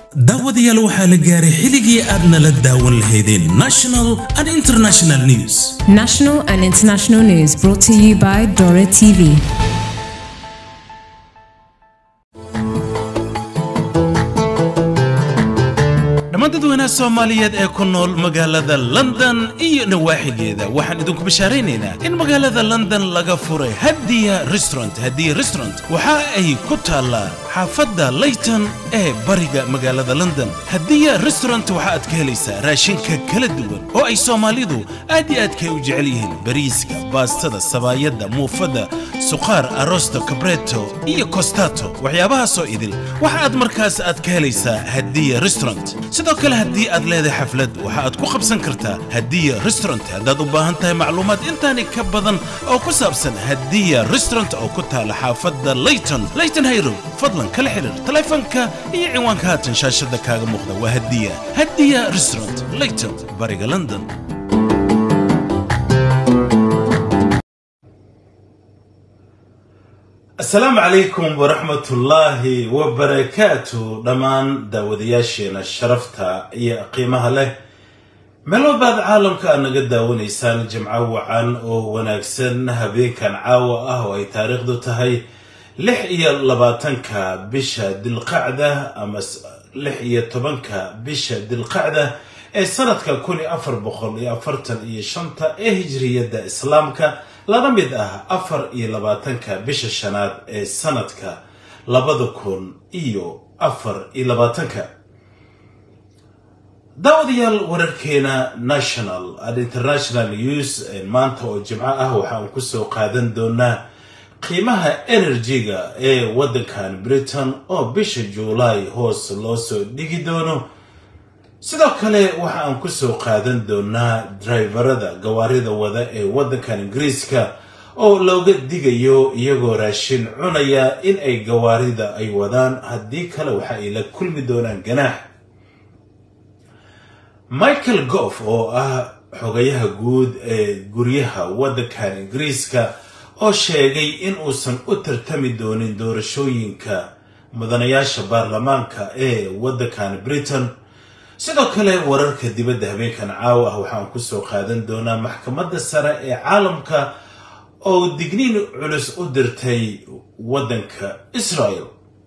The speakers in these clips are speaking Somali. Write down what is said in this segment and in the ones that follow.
daawadayaal waxaa la gaaray xilligii aadna la daawan lahaydeen National and International News. National and International News brought to you by Dora TV. dadweynaha Soomaaliyeed ee ku nool magaalada London iyo nawaaxigeeda waxaan idinku bashaareynaa in magaalada London laga furay Hadiya Restaurant waxa ay ku taala xaafadda Leighton ee bariga magaalada London. Hadiya Restaurant waxa aad ka helaysaa raashinka kala duwan oo ay Soomaalidu aad iyo aad ka u jecel yihiin: bariiska, baastada, sabaayada, muufada, suqaar, arrosto, cabretto iyo costato. waxyaabaha soo idil waxa aad markaas aad ka helaysaa Hadiya Restaurant. sidoo kale haddii aad leedahay xaflad waxa aad ku qabsan kartaa Hadiya Restaurant. haddaad u baahan tahay macluumaad intaani ka badan oo ku saabsan Hadiya Restaurant oo ku taala xaafadda Leighton Hayrow, fadlan kala xiriir telefoonka iyo ciwaanka haatan shaashada kaaga muuqda. waa Hadiya Restaurant, Leighton, bariga London. السلام عليكم ورحمة الله وبركاته. دمان داودياشينا شرفتا يا قيمها له ملو بعد عالم كان قد داون إنسان جمعة وعن ونكسن هبين كان عاوة أي تاريخ دو تهي لحية لباتنكا بشا دي القعدة أما لحية طبنكا بشا دي القعدة سنة كوني أفر بخل يا فرتن إيه شنطة هجرية دا إسلامكا laga mid ah 24 bisha shanaad ee sanadka 2024. daawadayaal wararkeena National and International News maanta oo Jimco ah waxaan ku soo qaadan doonaa qiimaha energy-ga ee wadankan Britain oo bisha July hoos loo soo dhigi doono. sidoo kale waxaan ku soo qaadan doonaa driverada gawaarida wada ee wadankan Ingiriiska oo looga digayo iyagoo raashin cunaya in ay gawaarida ay wadaan, haddii kale waxa ay la kulmi doonaan ganaax. Michael Gove oo ah xogayaha guud ee guryaha wadankan Ingiriiska oo sheegay in uusan u tartami doonin doorashooyinka mudanayaasha baarlamaanka ee wadankan Britain. sidoo kale wararka dibadda habeenkan caawa ah waxaan ku soo qaadan doonaa maxkamadda sare ee caalamka oo digniin culus u dirtay wadanka Israel.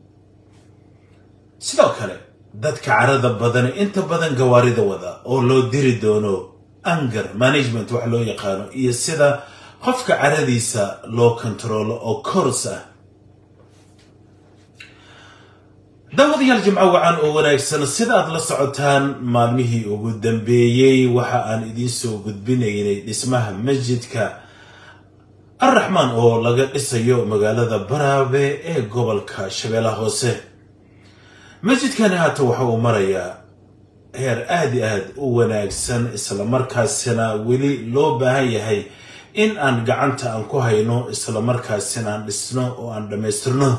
sidoo kale dadka carada badan inta badan gawaarida wada oo loo diri doono anger management wax loo yaqaano iyo sida qofka caradiisa loo control oo course ah. daawadayaal Jimco wacan oo wanaagsan, sida aad la socotaan maalmihii ugu dambeeyay waxa aan idin soo gudbinaynay dhismaha masjidka Ar-Rahman oo laga dhisayo magaalada Baraawe ee gobolka Shabeellaha Hoose. masjidkan haata waxa uu marayaa heer aad u wanaagsan, isla markaasina weli loo baahan yahay in aan gacanta aan ku hayno, isla markaasina aan dhisno oo aan dhameystirno.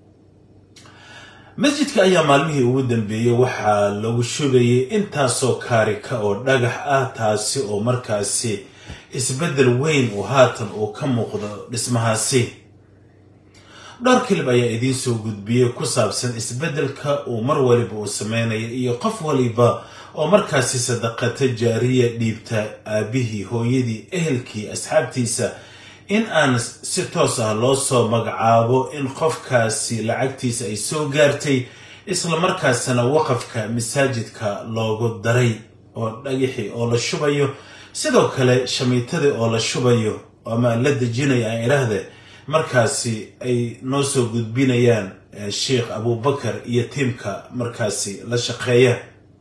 masjidka ayaa maalmihii ugu dambeeyay waxa lagu shubay intaasoo kaarika oo dhagax ah, taasi oo markaasi isbedel weyn oo haatan oo ka muuqdo dhismahaasi. dhowr kilib ayaa idin soo gudbiyay ku saabsan isbedelka uu mar waliba uu sameeyo iyo qof waliba oo markaasi sadaqata jaariya dhiibta aabihii, hooyadii, ehelkii, asxaabtiisa in aan si toos ah loo soo magacaabo in qofkaasi lacagtiisa ay soo gaartay, isla markaasna waqafka masaajidka loogu daray oo dhagaxi oo la shubayo, sidoo kale shamiitadii oo la shubayo ama la dejinayo aan iraahde markaasi ay noo soo gudbinayaan Sheikh Abubakar iyo tiimka markaasi la shaqeeya.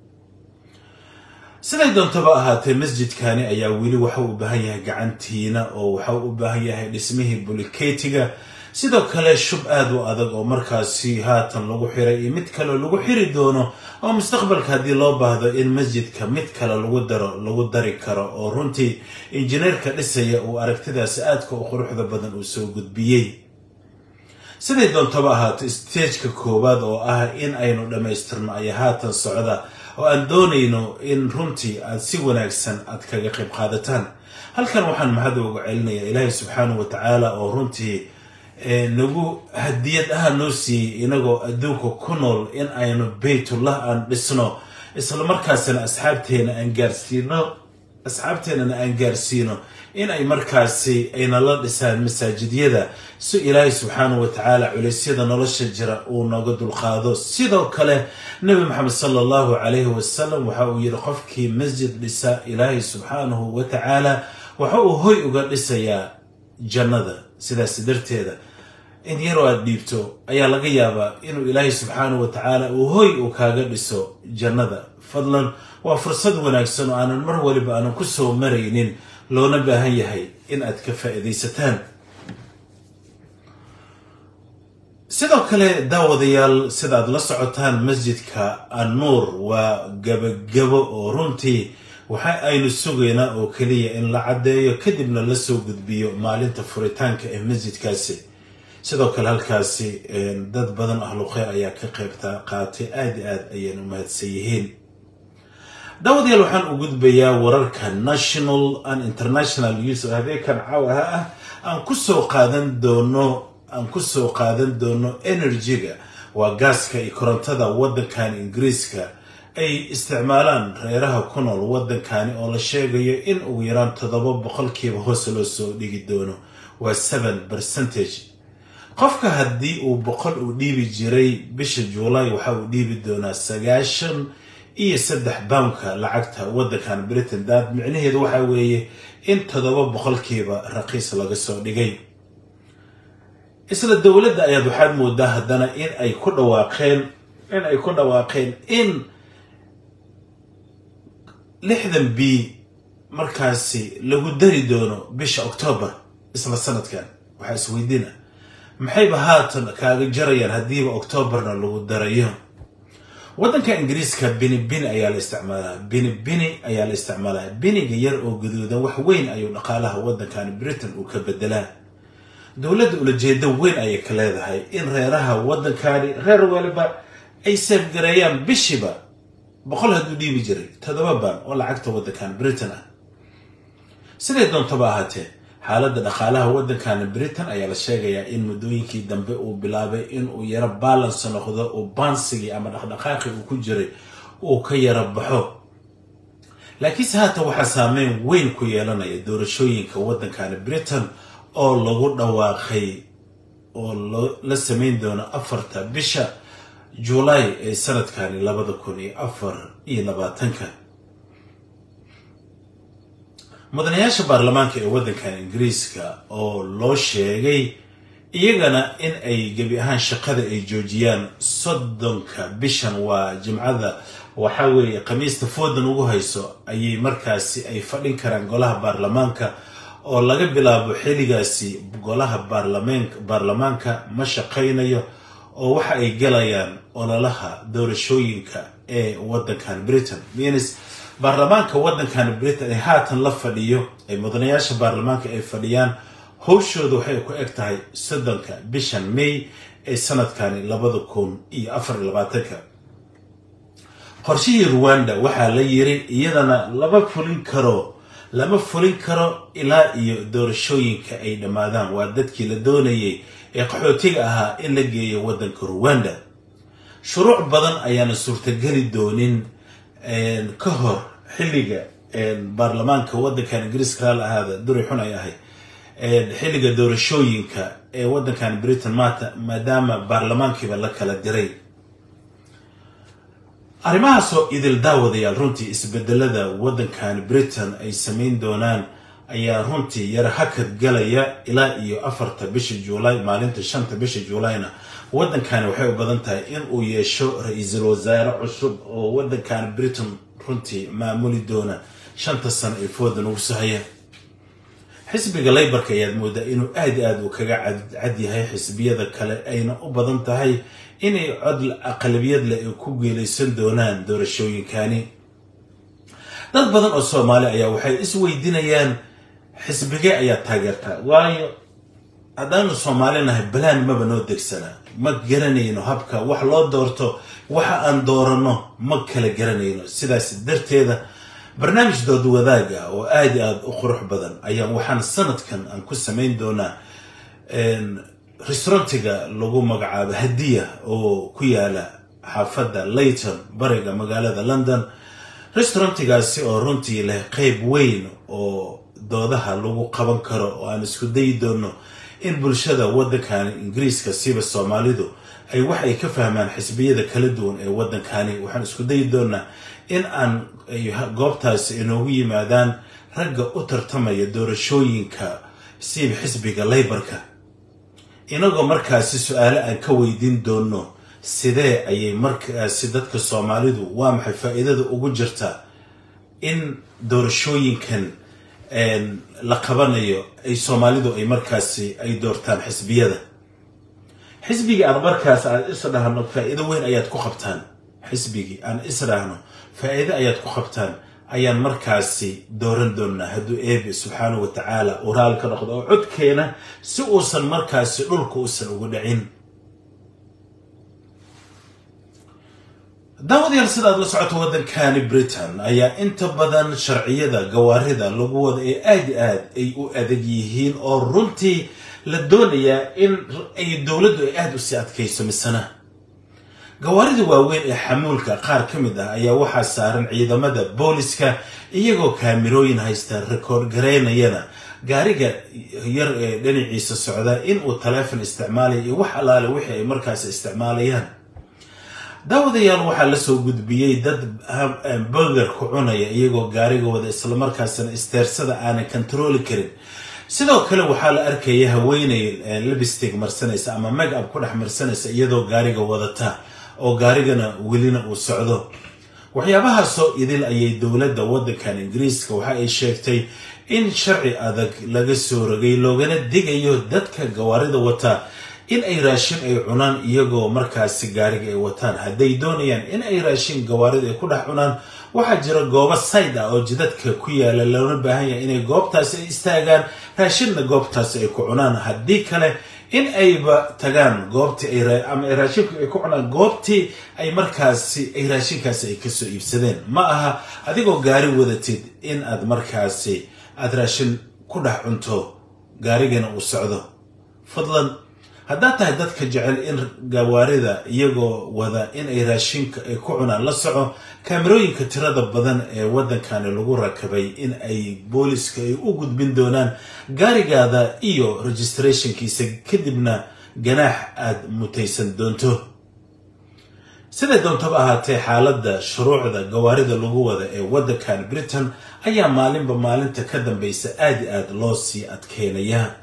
siday doontaba ahaatee masjidkani ayaa weli waxa uu baahan yahay gacantiina oo waxa uu baahan yahay dhismihii bulikeetiga, sidoo kale shub aad u adag oo markaasi haatan lagu xiray iyo mid kale lagu xiri doono oo mustaqbalka haddii loo baahdo in masjidka mid kale lagu dari karo, oo runtii injineerka dhisaya uu aragtidaas aadka u quruxda badan uu soo gudbiyay. siday doontaba ahaatee stage-ka koowaad oo ah in aynu dhameystirno ayaa haatan socda oo aan doonayno in runtii aad si wanaagsan aad kaga qayb qaadataan. halkan waxaan mahad ugu celinayaa Ilaahay subxaanahu wa ta'aala oo runtii nagu hadiyad aha noo siiyey inagoo adduunka ku nool in aynu baytullah aan dhisno isla markaasna asxaabteena aan gaarsiino in ay markaasi ayna la dhisaan masaajidyada si ilaahay subxaanahu wa tacaala culeysyada nolosha jira uu nooga dulqaado sidoo kale nabi maxamed sallallahu calayhi wasallam waxa uu yidhi qofkii masjid dhisa ilaahay subxaanahu wa tacaala waxa uu hoy uga dhisayaa jannada sidaas darteeda in yaroo aad dhiibto ayaa laga yaabaa inuu ilaahay subxaanahu wa tacaala uu hoy uu kaaga dhiso jannada fadlan waa fursad wanaagsan oo aanan mar waliba aanan ku soo maraynin loona baahan yahay in aad ka faa'iidaysataan sidoo kale daawadayaal sida aad la socotaan masjidka annuur waa gabagabo oo runtii waxa aynu sugaynaa oo keliya in la caddeeyo kadibna la soo gudbiyo maalinta furitaanka ee masjidkaasi sidoo kale halkaasi dad badan ahlu khayr ayaa ka qaybta qaatay aad iyo aad ayaynu mahadsan yihiin daawadayaal waxaan u gudbayaa wararka national and international news oo habeenkan caawaha ah aan ku soo qaadan doono energy-ga waa gaaska iyo korontada waddankan ingiriiska ay isticmaalaan reeraha ku nool waddankani oo la sheegayo in ugu yaraan 7% hoos loo soo dhigi doono waa 7%. qofka haddii uu 100 u dhiibi jiray bisha July waxa uu dhiibi doonaa 93 pound-ka lacagta waddankan Britain dad micnaheedu waxa weeye in 7% raqiis laga soo dhigay. isla dawladda ayaa waxaad moodaa haddana in ay ku dhawaaqeen in 60 markaasi lagu dari doono bisha October isla sanadkan. waxaa isweydiina maxayba haatan kaaga jarayaan haddiiba Octoberna lagu darayo. waddanka ingiriiska bini ayaa la isticmaalaa biniga yar oo gaduudan wax weyn ayuu dhaqaalaha waddankan Britain uu ka bedelaa. dawladda ulajeedo weyn ayay ka leedahay in reeraha waddankani reer waliba ay safgareeyaan bishiba 100 hadduu dhiibi jiray 7 baan oo lacagta waddankan Britain ah. sidee doontaba ahaatee xaaladda dhaqaalaha waddankan Britain ayaa la sheegayaa in muddooyinkii dambe uu bilaabay in uu yara balance noqdo oo bansigii ama dhaqdhaqaaqi uu ku jiray uu ka yara baxo. laakiinse haatan waxaa saameyn weyn ku yeelanaya doorashooyinka waddankan Britain oo lagu dhawaaqay oo la sameyn doono 4 bisha July ee sanadkan 2024. mudanayaasha baarlamaanka ee waddankan ingiriiska oo loo sheegay iyagana in ay gabi ahaan shaqada ay joojiyaan 30 bishan waa jimcada waxa weeye khamiista foodan ugu hayso ayay markaasi ay fadhin karaan golaha baarlamaanka oo laga bilaabo xiligaasi golaha baarlamaanka ma shaqaynayo oo waxa ay galayaan ololaha doorashooyinka ee waddankan Britain. baarlamaanka waddankan Britain ay haatan la fadhiyo ay mudanayaasha baarlamaanka ay fadhiyaan howshooda waxay ku eg tahay 30 bishan May ee sanadkan 2024. qorshihii Rwanda waxaa la yiri iyadana lama fulin karo ilaa iyo doorashooyinka ay dhamaadaan. waa dadkii la doonayay ee qaxootiga ahaa in la geeyo waddanka Rwanda. shuruuc badan ayaana suurtageli doonin ka hor xilliga baarlamaanka waddankan ingiriiska la ahaada duri xun ay ahay xilliga doorashooyinka ee waddankan Britain maadaama baarlamaankiiba la kala diray. arrimahaasoo idil daawadayaal runtii isbedelada waddankan Britain ay sameyn doonaan ayaa runtii yara hakad galaya ilaa iyo 4 bisha July. maalinta 5 bisha Julayna waddankan waxay u badan tahay in uu yeesho ra'iisul wasaare cusub oo waddankan Britain runtii maamuli doona 5 sano ee foodan ugu sahaya. xisbiga Labourka ayaa moodaa inuu aad u kaga cad yahay xisbiyada kale ayna u badan tahay inay cod aqlabiyad leh ku geeleysan doonaan doorashooyinkani. dad badan oo Soomaali ayaa waxay isweydiinayaan xisbiga ayaa taageerta waayo haddaanu Soomaalinahay balaan maba noo degsana ma garanayno habka wax loo doorto waxa aan doorano ma kala garanayno. sidaas darteeda barnaamij dood wadaag ah oo aad u qurux badan ayaa waxaan sanadkan aan ku sameyn doonaa restaurantiga lagu magacaabo Hadiya oo ku yaala xaafadda Leighton bariga magaalada London. Restaurantigaasi oo runtii leh qayb weyn oo doodaha lagu qaban karo oo aan isku dayi doono in bulshada waddankan Ingiriiska siba Soomaalidu ay wax ay ka fahmaan xisbiyada kala duwan ee waddankani. waxaan isku dayi doonaa in aan goobtaas inoogu yimaadaan ragga u tartamaya doorashooyinka siba xisbiga Labourka, inagoo markaasi su'aalo aan ka weydiin doono sidee ayay markaasi dadka Soomaalidu waa maxay faa'iidada ugu jirta in doorashooyinkan la qabanayo ay Soomaalidu ay markaasi ay doortaan xisbiyada. xisbiga aan markaas aan isdhahno faa'iido weyn ayaad ku qabtaan, xisbigi aan isdhahno faa'iido ayaad ku qabtaan ayaan markaasi dooran doonaa hadduu Eebe subxaanahu wa tacaala uu raali ka noqdo oo codkeena si uusan markaasi dhulka uusan ugu dhicin. daawadayaal sidaad la socoto waddankani Britain ayaa inta badan sharciyada gawaarida lagu wada ee aad ay u adag yihiin oo runtii la doonayaa in ay dowladdu ay aad u sii adkayso misana. gawaarida waaweyn ee xamuulka qaar ka mid ah ayaa waxaa saaran ciidamada booliska iyagoo kaamirooyin haysta rekoord gareynayana gaariga yar ee dhinaciisa socda in uu taleefon isticmaalayo iyo wax alaale wixii ay markaas isticmaalayaan. daawadayaal waxaa la soo gudbiyey dad burger ku cunaya iyagoo gaariga wada isla markaasna isteersada aanan control karin. sidoo kale waxaa la arkaya haweeney lipstick marsanaysa ama make-up ku dhex marsanaysa iyadoo gaariga wadata oo gaarigana welina uu socdo. waxyaabahaasoo idil ayay dowladda waddankan Ingiriiska waxa ay sheegtay in sharci adag laga soo rogay loogana digayo dadka gawaarida wata in ay raashin ay cunaan iyagoo markaasi gaariga ay wataan. hadday doonayaan in ay raashin gawaarida ay ku dhex cunaan waxaa jira goobo side ah oo jidadka ku yaala loona baahan yahay inay goobtaasi ay istaagaan raashinna goobtaasi ay ku cunaan. haddii kale in ayba tagaan goobtii ama raashinku ay ku cunaan goobtii ay markaasi ay raashinkaasi ay kasoo iibsadeen. ma aha adigoo gaari wadatid in aad markaasi aad raashin ku dhex cunto gaarigana uu socdo. fadlan haddaad tahay dadka jecel in gawaarida iyagoo wada in ay raashinka ay ku cunaan la soco kaamirooyinka tirada badan ee waddankani lagu rakabay in ay booliska ay u gudbin doonaan gaarigaada iyo registrationkiisa kadibna ganaax aad mutaysan doonto. siday doontaba ahaatee xaaladda shuruucda gawaarida lagu wada ee waddankan Britain ayaa maalinba maalinta ka dambaysa aad loo sii adkeynaya.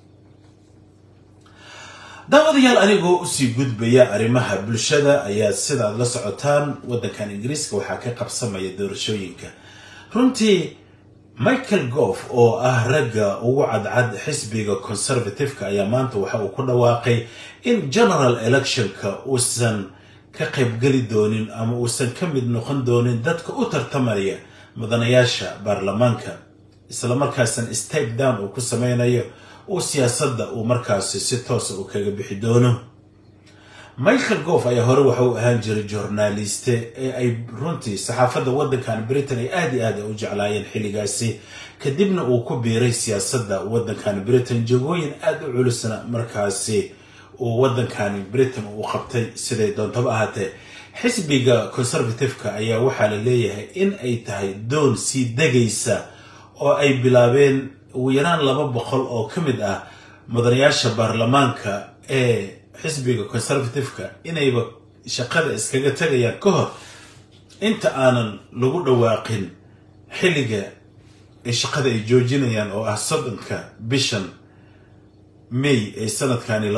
daawadayaal anigoo usii gudbaya arrimaha bulshada ayaa sidaad la socotaan waddankan Ingiriiska waxaa ka qabsamaya doorashooyinka. runtii Michael Gove oo ah ragga ugu cadcad xisbiga Conservative-ka ayaa maanta waxa uu ku dhawaaqay in general electionka uusan ka qaybgali doonin ama uusan ka mid noqon doonin dadka u tartamaya mudanayaasha baarlamaanka, isla markaasna step down uu ku sameynayo oo siyaasadda uu markaasi si toos ah kaga bixi doono. Michael Gove ayaa hore waxa uu ahaan jiray journaliste ee ay runtii saxaafadda waddankan Britain ay aad u jeclaayeen xilligaasi, kadibna uu ku biiray siyaasadda waddankan Britain jagooyin aad u culusna markaasi uu waddankan Britain uu qabtay. siday doontaba ahaatee xisbiga Conservative-ka ayaa waxaa la leeyahay in ay tahay doon sii degaysa oo ay bilaabeen ugu yaraan 200 oo ka mid ah mudanayaasha baarlamaanka ee xisbiga Conservative-ka inayba shaqada iskaga tagayaan ka hor inta aanan lagu dhawaaqin xilliga ay shaqada ay joojinayaan oo ah 7 bishan May ee sanadkani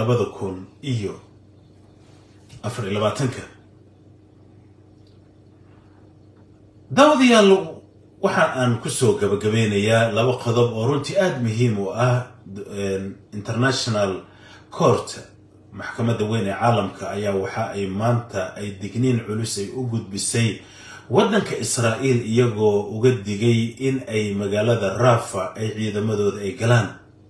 2024. daawadayaal waxa aan ku soo gabagabeynayaa 2 qodob oo runtii aad muhiim u ah. International Court maxkamadda weyn ee caalamka ayaa waxa ay maanta ay digniin culus ay u gudbisay waddanka Israa'iil iyagoo uga digay in ay magaalada Rafah ay ciidamadooda ay galaan.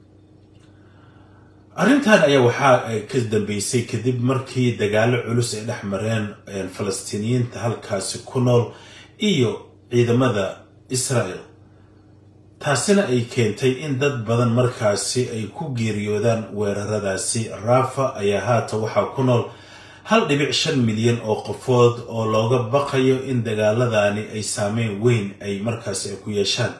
arrintan ayaa waxa ay ka dambeysay kadib markii dagaalo culus ay dhex mareen Falastiiniyiinta halkaasi ku nool iyo ciidamada Israa'iil. taasina ay keentay in dad badan markaasi ay ku geeriyoodaan weeraradaasi. Rafah ayaa haatan waxaa ku nool 1.5 milyan oo qofood oo looga baqayo in dagaaladani ay saameyn weyn ay markaasi ku yeeshaan.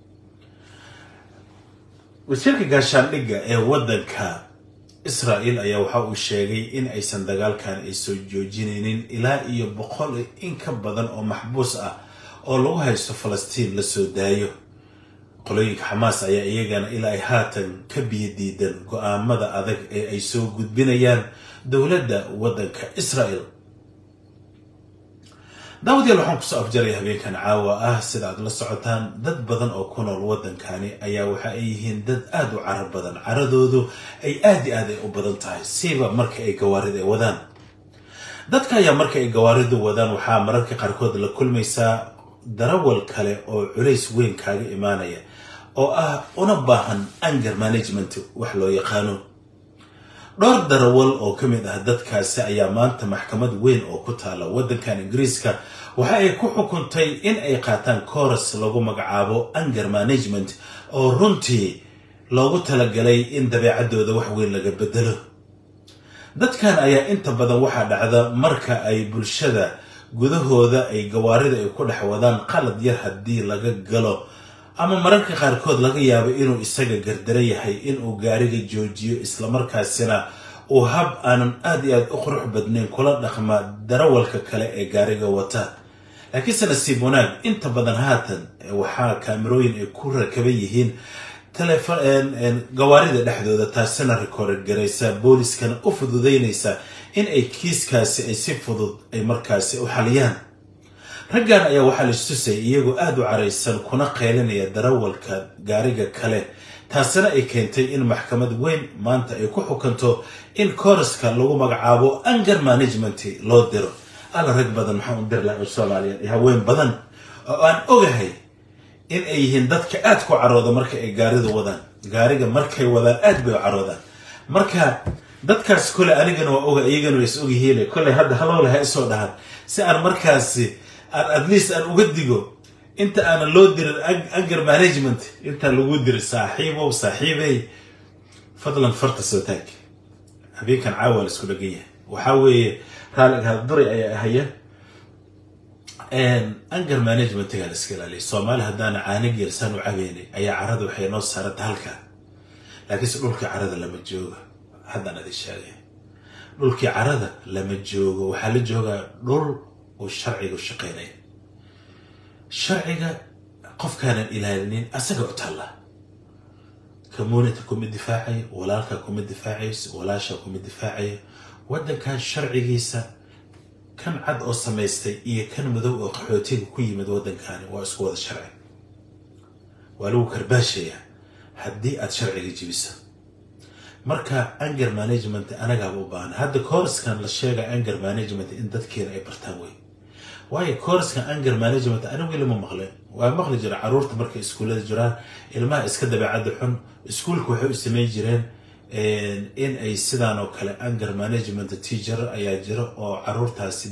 wasiirka gaashaandhigga ee wadanka Israel ayaa waxa uu sheegay in aysan dagaalkan ay soo joojinaynin ilaa iyo 100 in ka badan oo maxbuus ah oo lagu haysto Falastiin la soo daayo. qolooyinka Hamas ayaa iyagana ilaa ay haatan ka biyadiidan go'aamada adag ee ay soo gudbinayaan dowladda wadanka Israel. daawadiyaal waxaan ku soo afjaray habeenkan caawa ah sida aad la socotaan dad badan oo ku nool wadankani ayaa waxa ay yihiin dad aad u carab badan, caradoodu ay aad u badan tahay siiba marka ay gawaarida ay wadaan. dadka ayaa marka ay gawaaridu wadaan waxaa mararka qaarkood la kulmaysaa darawal kale oo culays weyn kaaga imaanaya oo ah una baahan anger management wax loo yaqaano. dhowr darawal oo kamid ah dadkaasi ayaa maanta maxkamad weyn oo ku taala wadankan Ingiriiska waxa ay ku xukuntay in ay qaataan course lagu magacaabo anger management oo runtii loogu talagalay in dabeecadooda wax weyn laga bedelo. dadkan ayaa inta badan waxa dhacda marka ay bulshada gudahooda ay gawaarida ay ku dhex wadaan qalad yar hadii laga galo ama mararka qaarkood laga yaabo inuu isaga gardara yahay inuu gaariga joojiyo isla markaasina uu hab aanan aad u qurux badnayn kula dhaqma darawalka kale ee gaariga wata. laakiin nasiib wanaag inta badan haatan waxaa kaamirooyin ay ku rakaban yihiin gawaarida dhexdooda, taasina record garaysa booliskana u fududeynaysa in ay kiiskaasi ay si fudud ay markaasi u xaliyaan. raggan ayaa waxaa la istusay iyagoo aad u caraysan kuna qaylinaya darawalka gaariga kale, taasina ay keentay in maxkamad weyn maanta ay ku xukunto in course-ka lagu magacaabo anger management loo diro. ala rag badan maxaa u dir lahaa Soomaaliyeed haween badan oo aan ogahay in ay yihiin dadka aad ku carooda marka ay gaariga markay wadaan aad bay u caroodaan. marka dadkaas kale anigana waa oga iyagana way is ogyihiin kale hadda halowlaha isoo dhahan si aan markaasi at least aan uga digo inta aan loo dirin anger management inta lagu diro saaxiibay fadlan farta soo taag habeenkan caawa la isku dhagaya waxa weeye raaliga duri ay ahaya anger management ga la iska ilaaliyo. Soomaali hadaan caaniga yarsan u cabeynay ayaa carada waxay noo saartaa halka, laakiin dhulka carada lama joogo. haddana idin sheegay dhulkii carada lama joogo, waxaa la joogaa dhul oo sharciga shaqeynaya. sharciga qofkaanan ilaalinin asaga u taala. community kuma difaacay, walaalka kuma difaacayso, walaasha kuma difaacay. wadankan sharcigiisa kan cad oo samaystay iyo kan madow oo qaxootiga ku yimid wadankani waa isku wada sharci. waa lagu karbaashaya haddii aad sharciga jibiso. marka anger management anaga u baahan hadda course-kan la sheegay anger management in dadkeena ay bartaan way. waayo course-kan anger management anigu weli ma maqleen. waa maqli jira caruurta markay iskuulada jiraan ilmaha iska dabeecad xun iskuulku waxay u sameyn jireen in ay sidaan oo kale anger management teacher ayaa jira oo caruurtaasi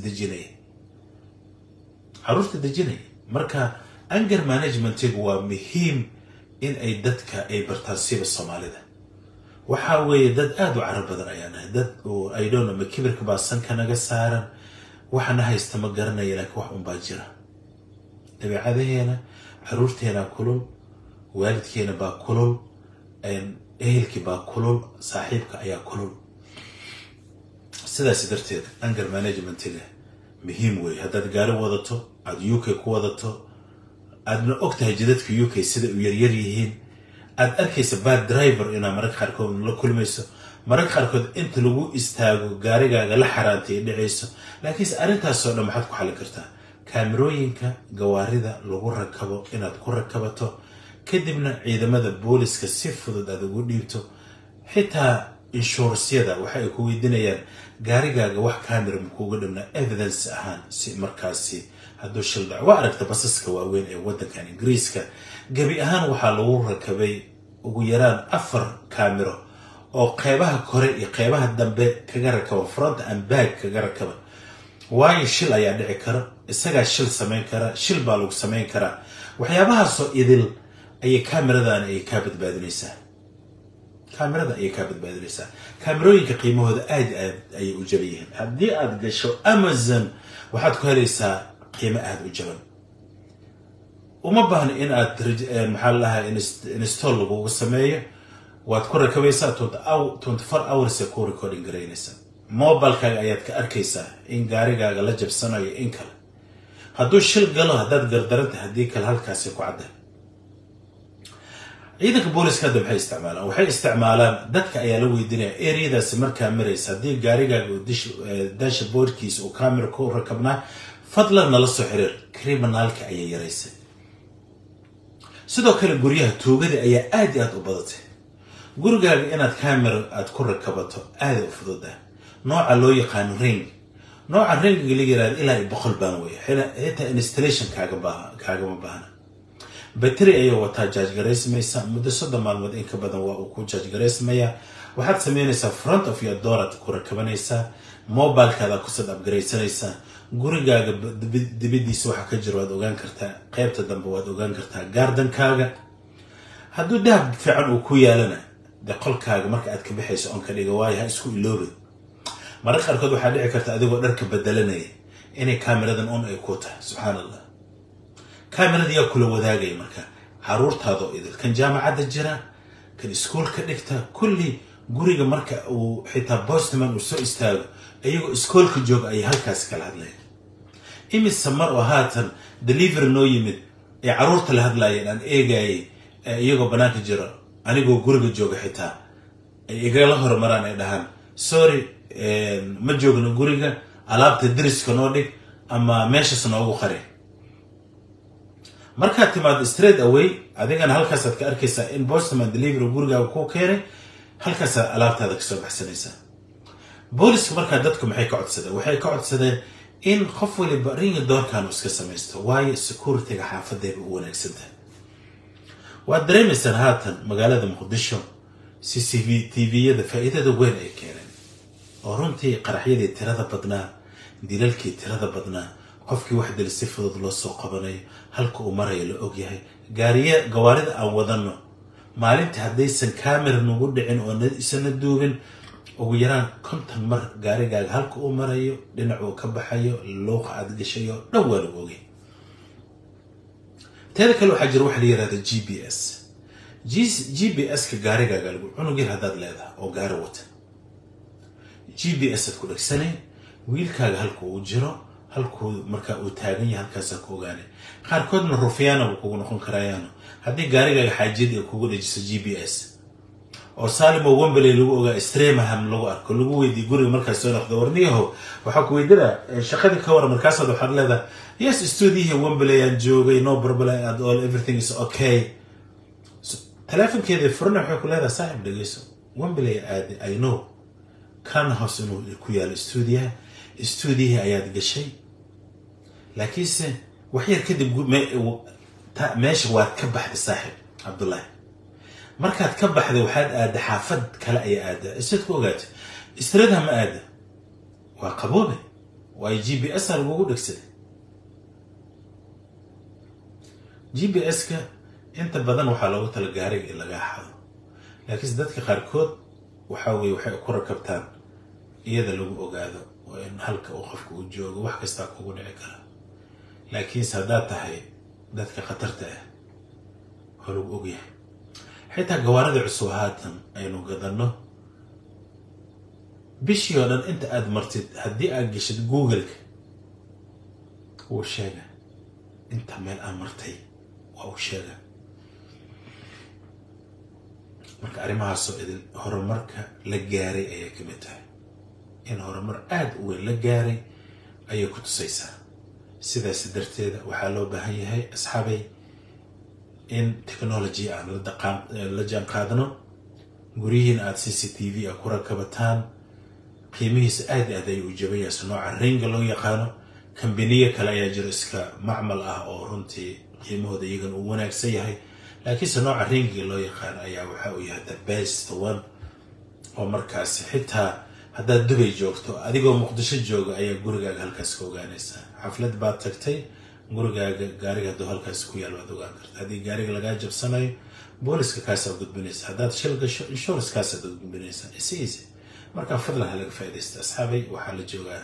dejinaya. marka anger management waa muhiim in ay dadka ay bartaan siba Soomaalida. waxa weeye dad aad u carab badan ayaan nahay, dad oo I don't know ma kibirka baa sanka naga saaran, waxana haysta ma garanayo laakiin wax un baa jira. dabeecadaheena caruurteena kulul, waalidkeena baa kulul, ehelkii baa kulul, saaxiibka ayaa kulul. sidaas darteed anger management-ga muhiim weey. haddaad gaari wadato aad UK ku wadato aadna ogtahay jidadka UK sida u yaryar yihiin, aad arkaysa bad driver inaa mararka qaarkood la kulmayso, mararka qaarkood inta lagu istaago gaarigaaga la xaraantay dhicayso. laakiin arrintaasoo dhan maxaad ku xalin kartaa? kaamirooyinka gawaarida lagu rakabo inaad ku rakabato, kadibna ciidamada booliska si fudud aad ugu dhiibto. xitaa insurance-yada waxay ku weydiinayaan gaarigaaga wax kaamira kuugu dhibna evidence ahaan si markaasi hadduu shil dhaco. waa aragta basaska waaweyn ee wadankan Ingiriiska gabi ahaan waxaa lagu rakabay ugu yaraan 4 kaamiro oo qeybaha kore iyo qeybaha dambe kaga rakaba, front and back kaga rakaba. waayo shil ayaa dhici kara, isagaa shil sameyn kara, shil baa lagu sameyn karaa. waxyaabahaasoo idil ayay kaamiradan ay ka badbaadinaysaa kaamirada ayay ka badbaadinaysaa kaamirooyinka qiimahooda aad ayay u jaban yihiin haddii aad gasho Amazon waxaad ku helaysaa qiimo aad u jaban uma baahna in aad maxaa lahaa install lagu sameeyo waad ku rakabaysaa 24 hours ku recording gareynaysaa mobilkaaga ayaad ka arkaysaa in gaarigaaga la jabsanayo in kale hadduu shil galo haddaad gardaranta haddii kale halkaasi ku cadda ciidanka booliska hadda waxay isticmaalaan dadka ayaa la weydiinaya areadaasi markaa maraysa haddii gaarigaaga dashboardkiisa uu camera ku rakabnaa fadlan nala soo xiriir criminalka ayay yaraysay sidoo kale guryaha tuugada ayaa aad iyo aad u badatay gurigaaga inaad camera aad ku rakabato aad u fududahay nooca loo yaqaan ring nooca ringiga la yiraahdo ilaa 100 baan weeye xitaa installation kaaga ma baahna battery ayaa wataa charge gareysmaysa muddo 3 maalmood in ka badan waa uu ku charge gareysmaya waxaad sameynaysaa front of your door aad ku rakabanaysaa mobilekaada ku sad upgrade-sanaysaa gurigaaga dibadiisa waxa ka jiro waad ogaan kartaa qaybta dambe waad ogaan kartaa gardenkaaga hadduu dahab fiican uu ku yaalana qolkaaga marka aad ka bixayso on ka dhigo waayo ha isku iloobin mararka qaarkood waxaa dhici karta adigoo dharka bedelanaya inay kaamiradan on ay ku tahay subxaanallah kaamirada yaa kula wadaagaya marka caruurtaada oo idil kan jaamacadda jira kan iskuulka dhigta kulli guriga marka uu xitaa postman uu soo istaago ayagoo iskuulka jooga ay halkaas kala hadlayaan imise mar oo haatan delivery noo yimid ee caruurta la hadlayeen aan eegayay iyagoo banaanka jira anigoo guriga jooga xitaa ay igala hormaraan ay dhahaan sorry ma joogno guriga alaabta deriska noo dhig ama meeshaas noogu qari markaad timaado straight away adigana halkaas aad ka arkaysaa in postman delivery gurigaaga ku keenay halkaas alaabtaada ka soo baxsanaysaa booliska markaa dadku maxay ka codsadeen in qof waliba ringa doorkan iska samaysto waayo securityga xaafadeeba u wanaagsan tahay waad dareemaysaan haatan magaalada muqdisho CCTV-yada faa'iidada weyn ay keeneen oo runtii qaraxyadii tirada badnaa dilalkii tirada badnaa qofkii wax dil si fudud loo soo qabanayo halka uu marayo la ogyahay gawaarida aan wadano maalintii haddaysan camera nagu dhicin oo isana duubin ugu yaraan 50 mar gaarigaaga halka uu marayo dhinac uu ka baxayo luuqa aad gashayo dhan waa lagu ogyahay teeda kale waxaa jira wax la yiraahdo GPS ka gaarigaaga lagu cunugir haddaad leedahay oo gaari wata GPS aad ku dhagsanay wiilkaaga halka uu jiro halkuu marka uu taagan yahay halkaas ku ogaanay qaarkoodna rufiyaana uu kugu noqon karayaan haddii gaarigaaga xaajid ay kugu dhajiso GPS oo Salimo Wembley lagu ogaa Streamham lagu arko lagu weydii guriga markaas soo noqdo warniyaho waxa ku weydiina shaqadii ka war markaas aad waxaad leedahay yes studio Wembley aan joogay no problem at all everything is okay telefonkeeda furna waxa ku leedahay saaxib dhageyso Wembley I know kan hoos inuu ku yaalo studio ayaad gashay laakiinse wax yar kadib meesha waad ka baxday saaxib Abdullahi markaad ka baxday waxaad aad xaafad kale ay aad isad ku ogaatay istrada ma aad waa qaboobe waa GPS lagu dhigsaday GPS ka inta badan waxa loogu tala gaariga in laga xado laakiin dadka qaarkood waxa waxay ku rakabtaan iyada lagu ogaado oo in halka uu qofku u joogo wax kasta kugu dhici kara laakiin saadaad tahay dadka khatarta ah oo lagu ogyahay xitaa gawaarida cusub haatan aynu gadano bishii oo dhan inta aad martid haddii aad gashid Google-ka uu sheega inta meel aan martay waa uu sheega marka arrimahaas oo idin horumarka la gaaray ayay ka mid tahay in horumar aad u weyn la gaaray ayay ku tusaysaa sidaas darteeda waxaa loo baahan yahay asxaabay in technology aan la jaan qaadano gurihiin aad CCTV ku rakabataan qiimihiisa aad ay u jabayso nooca ringa loo yaqaano kambaniye kale ayaa jira iska macmal ah oo runtii qiimahooda iyagan uu wanaagsan yahay laakiin nooca ringa loo yaqaan ayaa waxa uu yahay the best one oo markaas xitaa haddaad Dubai joogto adigoo Muqdisho jooga ayaa gurigaaga halkaas ka ogaanaysaa xaflad baad tagtay gurigaaga gaariga hadduu halkaas ku yaal waad ogaan karta haddii gaariga lagaa jabsanayo booliska kaasaa gudbinaysa haddaad shil gasho insurance kaasaad gudbinaysa easy markaa fadlan ha laga faa'iidaysta asxaabay waxaa la joogaa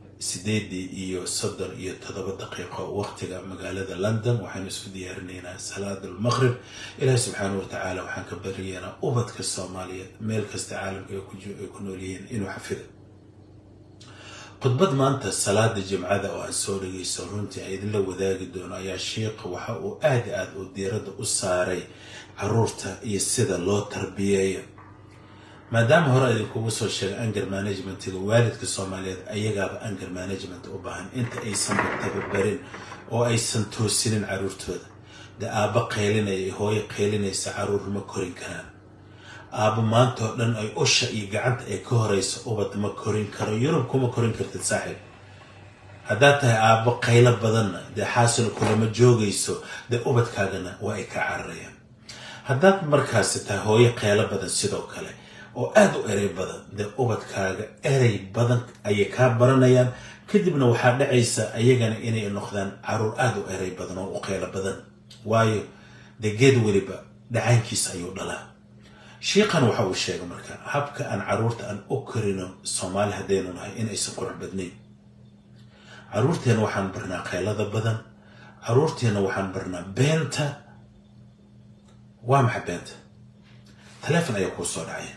8:37 daqiiqo waqtiga magaalada London waxaan isku diyaarinaynaa salaada al-maghrib ilaahay subxaanahu wa ta'ala waxaan ka baryaynaa ubadka Soomaaliyeed meel kasta caalamka ay ku nool yihiin inuu xafido khudbad maanta salaada jimcada oo aan soo dhageyso runtii ay idin la wadaagi doono ayaa sheekh waxa uu aad u diirada u saaray caruurta iyo sida loo tarbiyeeyo maadaama hore idinkugu soo sheegay anger managementiga waalidka Soomaaliyeed ayagaaba anger management u baahan inta aysan tababarin oo aysan toosinin caruurtooda aaba qaylinaya hooyo qaylinaysa caruur ma korin karaan aaba maanta oo dhan ay usha iyo gacanta ay ka horeyso ubad ma korin karo yurub kuma korin kartid saaxiib haddaad tahay aaba qaylo badanna xaasil kulama joogayso ubadkaagana waa ay ka cararayaan haddaad markaasi tahay hooyo qaylo badan sidoo kale oo aad u eray badan ubadkaaga eray badan ayay ka baranayaan kadibna waxaa dhacaysa ayagana inay noqdaan caruur aad u eray badan oo u qaylo badan waayo geed waliba dhacaankiisa ayuu dhalaa sheekhan waxa uu sheegay marka habka aan caruurta aan u korino Soomaali hadaynu nahay in aysan qurux badnayn caruurteena waxaan barnaa qaylada badan caruurteena waxaan barnaa beenta waa maxay beenta telefoon ayaa ku soo dhacay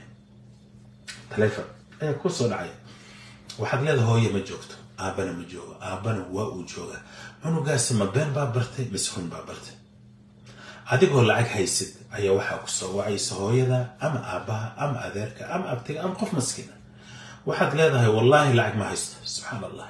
waxaad leedahay hooyo ma joogto aabana ma joogo aabana waa uu joogaa cunugaasi ma been baa bartay mise run baa bartay adigoo lacag haysid ayaa waxaa ku soo wacaysa hooyada ama aabaha ama adeerka ama abtiga ama qof maskiina waxaad leedahay wallaahi lacag ma haysto subxaan allah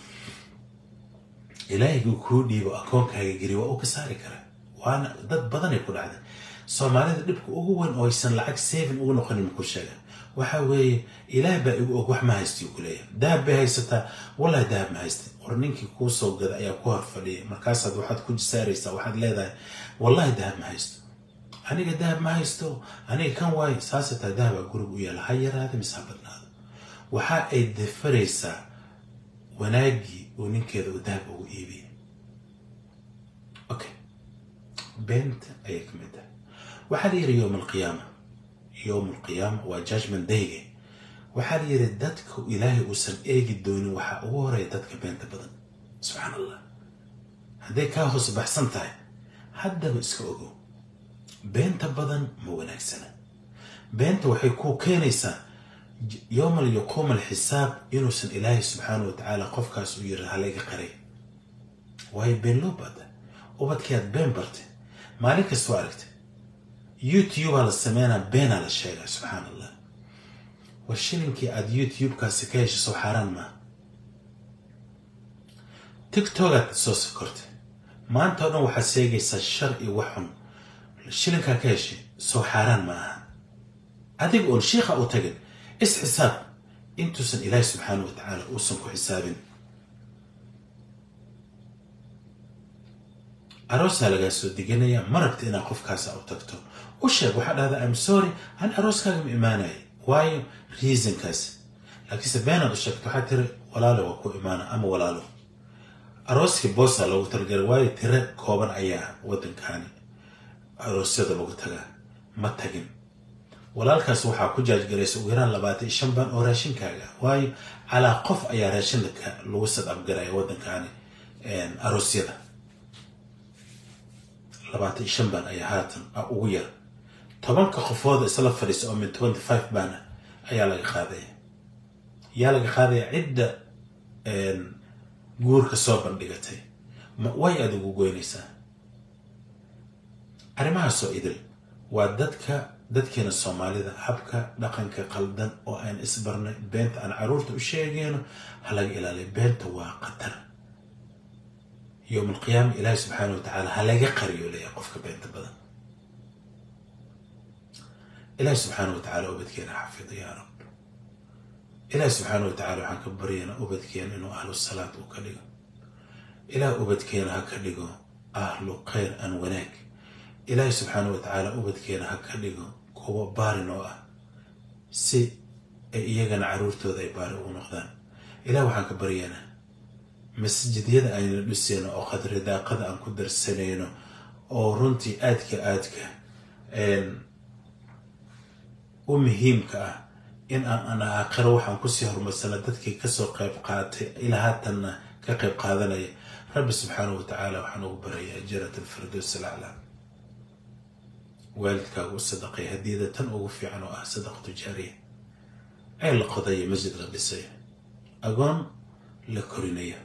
ilaahigu kuu dhiibo akoonkaaga geli waa uu ka saari karaa waana dad badanay ku dhacday Soomaalida dhibka ugu weyn oo aysan lacag saving ugu noqonin ku sheegan waxa weeye ilaahay baa igu og wax ma haysto kuleeyahay dahab bay haysataa wallahi dahab ma haysto qorninkii ku soo gada ayaa ku horfadhiya markaasaad waxaad ku jisaaraysaa waxaad leedahay wallahi dahab ma haysto aniga dahab ma haysto aniga kan waay saasata dahab guriga u yaala ha yaraada mise ha badnaado waxa ay defaraysaa wanaagii oo ninkeeda uu dahab ugu iibiyay okay beenta ayay ka mid tahay waxaa la yiri يوم القيامة وجاجمنت دايجي waxaa la yiri dadka ilaahay uusan eegi doonin waxa ugu horeeya dadka beenta badan subxaan allah hadday kaa hoos baxsan tahay haddaba iska ogow beenta badan ma wanaagsana beenta waxay ku keenaysaa yawmal yaquum alxisaab inuusan ilaahay subxaanahu wa tacaala qofkaas u yiri halayga qaray waayo been loo baada ubadkeed been bartay maalin kasta waa aragtay YouTube على السمانة بين على الشيء سبحان الله والشيلنكي عاد يوتيوب كاسكايش سو حرام ما تيك توك سوس كرت ما انت انا وحسيجي الشرعي وحن الشيلنكا كايشي سو حرام ما ادي يقول شيخ او تجد اس حساب انتو سن الهي سبحانه وتعالى وسنكو حساب أروسها لقاسو ديجينيا مرقت إنا قف كاسا أو تكتو وشيك وحد هذا I'm sorry أنا أروسها إيماني واي reason كاس لكن سبينا بالشكل حتى ولا له وكو إيمانا أما ولا له أروسك بوسا لو ترجع واي ترى كوبان أيها ودن كاني أروسها ده بقولتها ما تجين ولا الكاس وحى كوجاج جريس ويران لباتي شنبان أوراشين كاجا واي على قف أيها راشين لك لوسد أبجرا ودن كاني إن أروسها ده لباتي شنبان أي هاتن أقوياء طبعاً كخفاض إسلا فريس أو من 25 بانا أيها لغي خاذي يا لغي خاذي عدة قور كسوبان ديغتي واي أدو قوينيسا أرماها سو إدل واددكين الصومالي ذا حبكا دقنك قلدن وأن إسبرنا بنت أن عرورت وشيغينو هلاقي إلالي بنت وقتر يوم القيامة إلهي سبحانه وتعالى هلاقي قريو لي قفك بنت بدن إلهي سبحانه وتعالى أبدكينا حفظ يا رب إلهي سبحانه وتعالى وحن كبرينا أبدكينا إنه أهل الصلاة وكليو إلهي أبدكينا هكذا أهل خير أن وناك إلهي سبحانه وتعالى أبدكينا هكذا كوبا بارنو سي إيجان عرورتو ذي بارو ونقدان إلهي وحن كبرينا masjidyada aynu dhisayno oo qadri daaqada aan ku darsanayno oo runtii aadka u muhiimka ah in aan aakhiro waxaan kusii horumarsana dadkii kasoo qayb qaatay ilaa haatanna ka qayb qaadanaya rabbi subxaanahu watacaala waxaan ugu barayaa jarat alfirdows alaclaa waalidkaaga u sadaqay hadiyada tan ugu fiican oo ah sadaqatu jaariya ay la qodaya masjid la dhisay agoon la korinaya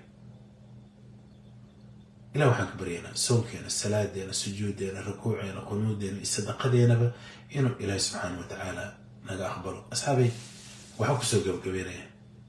ilaa waxaan ka baryaynaa soonkeena salaadeena sujuudeena rukuuceena qunuudeena iyo sadaqadeenaba inuu ilaahi subxaanahu watacaala naga aqbalo asxaabay waxaan kusoo gabagabeynaya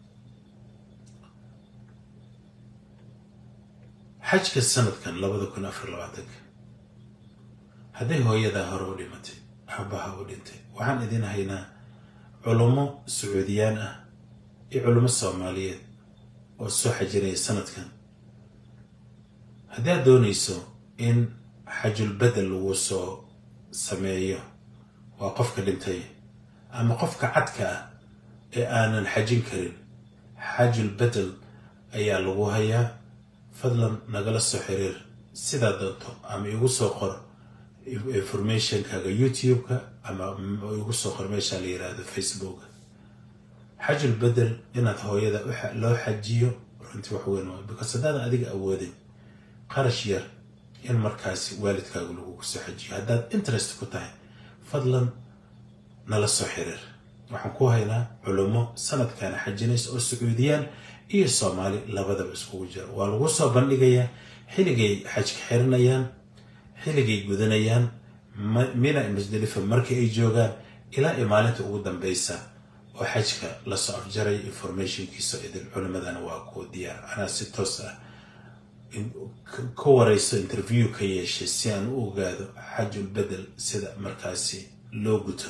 xajka sanadkan 2024 hadday hooyadaa hore u dhimatay aabbaha u dhintay waxaan idin haynaa culummo sacuudiyaan ah iyo culummo soomaaliyeed oo soo xajinaya sanadkan haddii aad doonayso in xajul bedel lagu soo sameeyo waa qofka dhintay ama qofka cadka ah ee aanan xajin karin xajul bedel ayaa lagu hayaa fadlan nagala soo xiriir sidaa doonto ama igu soo qor informationkaaga youtube-ka ama igu soo qor meesha la yiraahdo facebook xajul bedel inaad hooyada loo xajiyo runtii wax weyn waa because haddaadan adiga awoodin qarash yar in markaasi waalidkaagu lagu soo xajiyo haddaad interest ku tahay fadlan nala soo xiriir waxaan ku haynaa culummo sanadkan xajinays oo sacuudiyaan iyo soomaali labadaba iskugu jira waa lagu soo bandhigayaa xilligay xajka xiranayaan xilligay gudanayaan mina Musdalifa markii ay joogaan ilaa maalinta ugu dambeysa oo xajka la soo afjaray informationkiisa idin culimadana waa ku diyaar ana si toos ah ku warayso interview ka yeeshay si aan u ogaado xajul bedel sida markaasi loo guto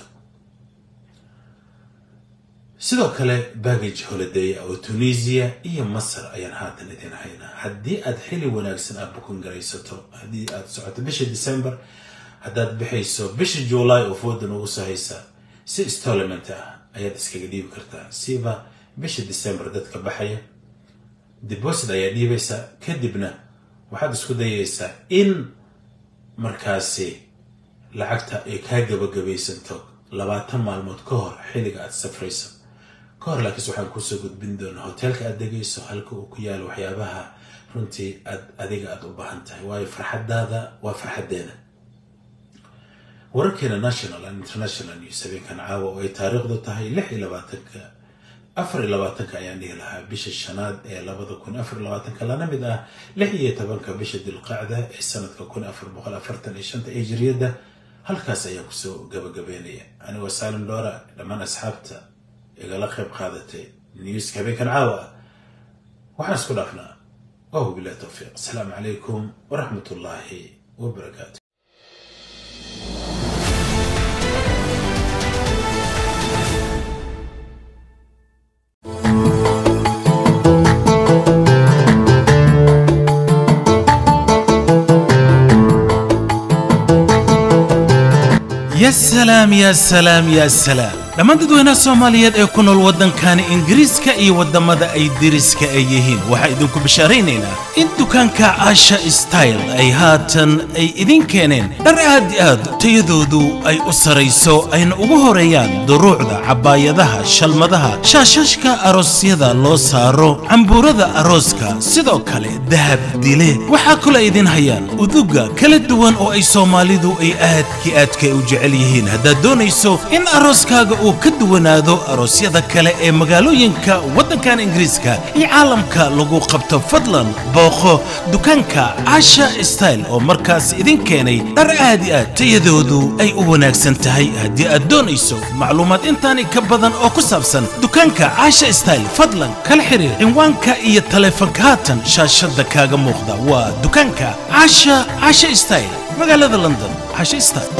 sidoo kale baggage holiday oo Tunisia iyo Masar ayaan haatan idin haynaa haddii aad xilli wanaagsan aad bukun garaysato haddii aad socoto bisha December haddaad bixayso bisha July oo foodan ugu soo haysa si installment ah ayaad iskaga dhiibi kartaa siba bisha December dadka baxaya deposit ayaa dhiibaysa kadibna waxaad isku dayaysaa in markaasi lacagta ay ka gabagabeysanto 20 maalmood ka hor xilliga aad safrayso kahor laakiin waxaan ku soo gudbin doonaa hotelka aad degayso halka uu ku yaalo waxyaabaha runtii adiga aad u baahan tahay waayo farxadaada waa farxadeena wararkeena national and international news habeenkan caawa oo ay taariikhdu tahay 24 ayaan dhihi lahaa bisha shanaad ee 2024 lana mid ah 16 bisha dilqacda ee sanadka 1445 ee hijriyada halkaas ayaa ku soo gabagabeynaya aniga Saalim Doora dhamaan asxaabta igala qayb qaadatay news habeenkan caawa waxaan isku dhaafnaa waa billahi tawfiiq assalaamu calaykum wa rahmatullaahi wa barakaatuh يا سلام يا سلام يا سلام لما dadweynaha Soomaaliyeed ee ku nool wadankan Ingiriiska iyo wadamada ay diriska ay yihiin waxa idinku bishaaraynayna in dukaanka Asha Style ay haatan ay idin keeneen dhar aad tayadoodu ay u sareyso ayna ugu horeeyaan duruucda cabaayadaha shalmadaha shaashashka aroosyada loo saaro cambuurada arooska sidoo kale dahab dile waxa kale idin hayaan uduga kala duwan oo ay Soomaalidu ay aadka u jecel yihiin hadda doonayso in arooskaaga oo ka duwanaado aroosyada kale ee magaalooyinka wadankan Ingiriiska iyo caalamka lagu qabto fadlan booqo dukaanka Asha Style oo markaas idin keenay dhar aad tayadoodu ay u wanaagsan tahay haddii aad doonayso macluumaad intaani ka badan oo ku saabsan dukaanka Asha Style fadlan kala xiriir cinwaanka iyo taleefanka haatan shaashada kaaga muuqda waa dukaanka Asha Style magaalada London Asha Style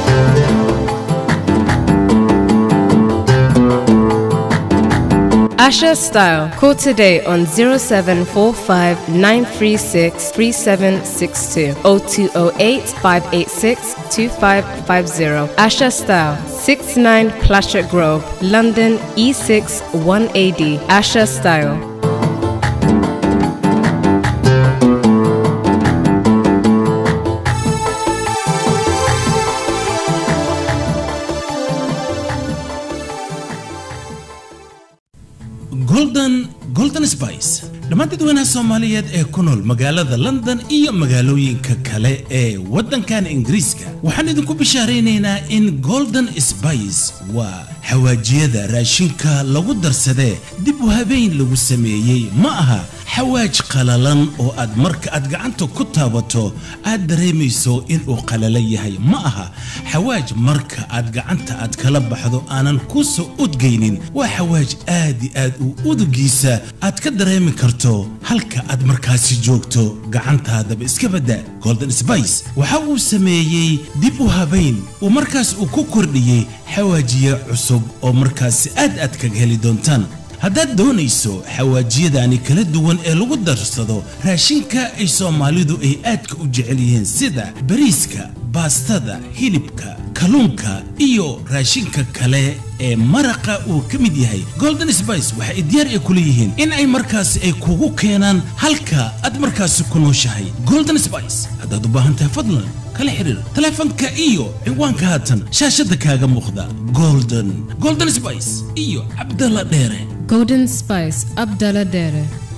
Asha Style. Call today on 0745 936 3762 0208 586 2550. Asha Style. 69 Plasher Grove, London E6 1AD. Asha Style. dadweynaha Soomaaliyeed ee ku nool magaalada London iyo magaalooyinka kale ee waddankan Ingiriiska waxaan idinku bishaareynaa in Golden Spice waa xawaajiyada raashinka lagu darsaday dib u habeyn lagu sameeyay ma aha xawaaj qalalan oo aad marka aad gacanta ku taabato aad dareemayso in uu qalalan yahay ma aha xawaaj marka aad gacanta aad kala baxdo aanan ku soo udgeynin waa xawaaj aad u udugiisa aad ka dareemi karto halka aad markaasi joogto gacantaadaba iska bada Golden Spice waxa uu sameeyay dib u habeyn oo markaas uu ku kordhiyay xawaajiye cusub oo markaas aad ka heli doontaan haddaad doonayso xawaajiyadani kala duwan ee lagu darsado raashinka ay Soomaalidu ay aadka u jecel yihiin sida bariiska baastada hilibka kalluunka iyo raashinka kale ee maraqa uu ka mid yahay Golden Spice waxa ay diyaar ku leeyihiin in ay markaas ay kugu keenaan halka aad markaas ku nooshahay Golden Spice haddaad u baahan tahay fadlan kala xiriir telefoonka iyo ciwaanka haatan shaashada kaaga muuqda Golden Spice iyo Abdallah Dheere Golden Spice, Abdallah Dheere.